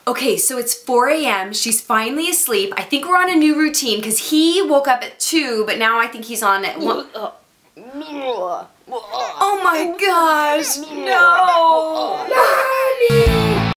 Okay, so it's 4 a.m. She's finally asleep. I think we're on a new routine because he woke up at 2, but now I think he's on at 1. Oh my gosh, no!